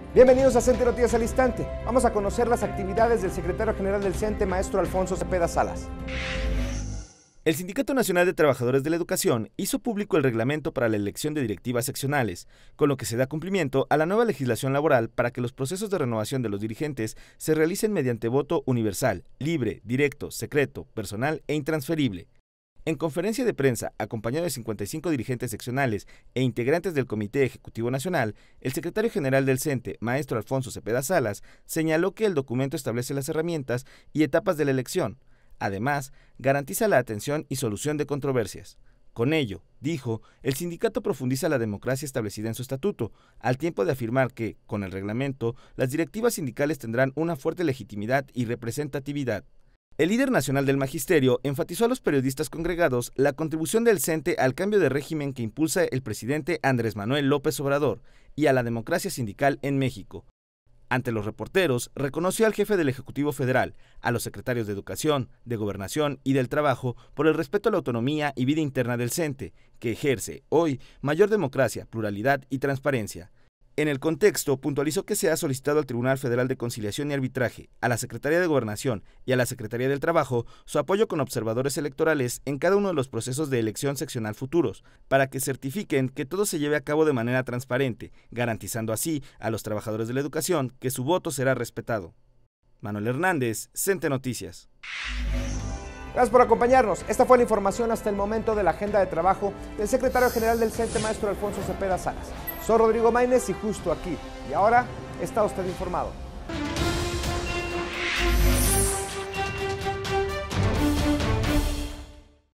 Bienvenidos a CENTE Noticias al Instante. Vamos a conocer las actividades del secretario general del CENTE, maestro Alfonso Cepeda Salas. El Sindicato Nacional de Trabajadores de la Educación hizo público el reglamento para la elección de directivas seccionales, con lo que se da cumplimiento a la nueva legislación laboral para que los procesos de renovación de los dirigentes se realicen mediante voto universal, libre, directo, secreto, personal e intransferible. En conferencia de prensa, acompañado de 55 dirigentes seccionales e integrantes del Comité Ejecutivo Nacional, el secretario general del CENTE, maestro Alfonso Cepeda Salas, señaló que el documento establece las herramientas y etapas de la elección. Además, garantiza la atención y solución de controversias. Con ello, dijo, el sindicato profundiza la democracia establecida en su estatuto, al tiempo de afirmar que, con el reglamento, las directivas sindicales tendrán una fuerte legitimidad y representatividad. El líder nacional del magisterio enfatizó a los periodistas congregados la contribución del CENTE al cambio de régimen que impulsa el presidente Andrés Manuel López Obrador y a la democracia sindical en México. Ante los reporteros, reconoció al jefe del Ejecutivo Federal, a los secretarios de Educación, de Gobernación y del Trabajo por el respeto a la autonomía y vida interna del CENTE, que ejerce, hoy, mayor democracia, pluralidad y transparencia. En el contexto, puntualizó que se ha solicitado al Tribunal Federal de Conciliación y Arbitraje, a la Secretaría de Gobernación y a la Secretaría del Trabajo su apoyo con observadores electorales en cada uno de los procesos de elección seccional futuros, para que certifiquen que todo se lleve a cabo de manera transparente, garantizando así a los trabajadores de la educación que su voto será respetado. Manuel Hernández, CENTE Noticias. Gracias por acompañarnos. Esta fue la información hasta el momento de la agenda de trabajo del secretario general del CENTE, maestro Alfonso Cepeda Salas. Soy Rodrigo Maínez y justo aquí y ahora está usted informado.